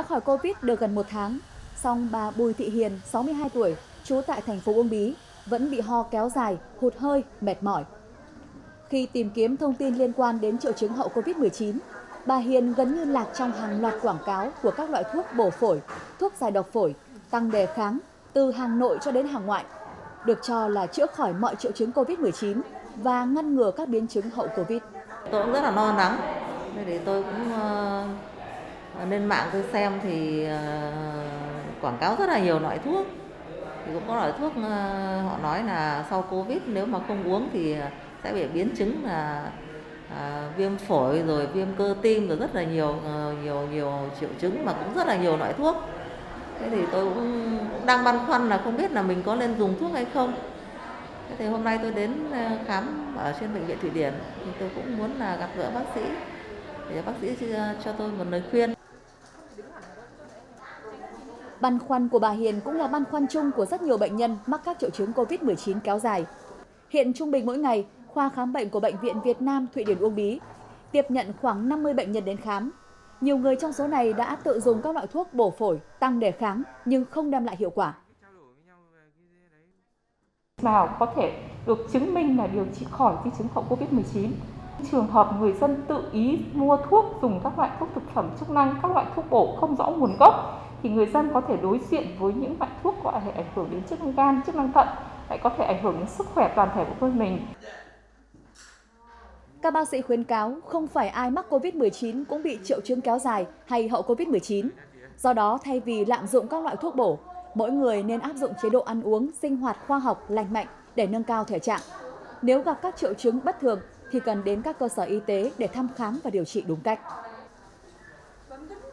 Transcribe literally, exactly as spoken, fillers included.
Đã khỏi Covid được gần một tháng, song bà Bùi Thị Hiền, sáu mươi hai tuổi, trú tại thành phố Uông Bí, vẫn bị ho kéo dài, hụt hơi, mệt mỏi. Khi tìm kiếm thông tin liên quan đến triệu chứng hậu Covid mười chín, bà Hiền gần như lạc trong hàng loạt quảng cáo của các loại thuốc bổ phổi, thuốc giải độc phổi, tăng đề kháng, từ hàng nội cho đến hàng ngoại, được cho là chữa khỏi mọi triệu chứng Covid mười chín và ngăn ngừa các biến chứng hậu Covid. Tôi cũng rất là lo lắng, nên thì tôi cũng uh, lên mạng tôi xem thì uh, quảng cáo rất là nhiều loại thuốc. Thì cũng có loại thuốc uh, họ nói là sau Covid nếu mà không uống thì sẽ bị biến chứng là uh, viêm phổi rồi viêm cơ tim rồi rất là nhiều uh, nhiều nhiều triệu chứng, mà cũng rất là nhiều loại thuốc. Thế thì tôi cũng đang băn khoăn là không biết là mình có nên dùng thuốc hay không. Thế thì hôm nay tôi đến khám ở trên bệnh viện Thụy Điển thì tôi cũng muốn là gặp gỡ bác sĩ để bác sĩ cho tôi một lời khuyên. Băn khoăn của bà Hiền cũng là băn khoăn chung của rất nhiều bệnh nhân mắc các triệu chứng Covid mười chín kéo dài. Hiện trung bình mỗi ngày, khoa khám bệnh của Bệnh viện Việt Nam Thụy Điển Uông Bí tiếp nhận khoảng năm mươi bệnh nhân đến khám. Nhiều người trong số này đã tự dùng các loại thuốc bổ phổi, tăng đề kháng nhưng không đem lại hiệu quả. Nào có thể được chứng minh là điều trị khỏi di chứng hậu Covid mười chín. Trường hợp người dân tự ý mua thuốc, dùng các loại thuốc thực phẩm chức năng, các loại thuốc bổ không rõ nguồn gốc thì người dân có thể đối diện với những loại thuốc có thể ảnh hưởng đến chức năng gan, chức năng thận, lại có thể ảnh hưởng đến sức khỏe toàn thể của cơ mình. Các bác sĩ khuyến cáo không phải ai mắc Covid mười chín cũng bị triệu chứng kéo dài hay hậu Covid mười chín. Do đó, thay vì lạm dụng các loại thuốc bổ, mỗi người nên áp dụng chế độ ăn uống, sinh hoạt khoa học, lành mạnh để nâng cao thể trạng. Nếu gặp các triệu chứng bất thường thì cần đến các cơ sở y tế để thăm khám và điều trị đúng cách.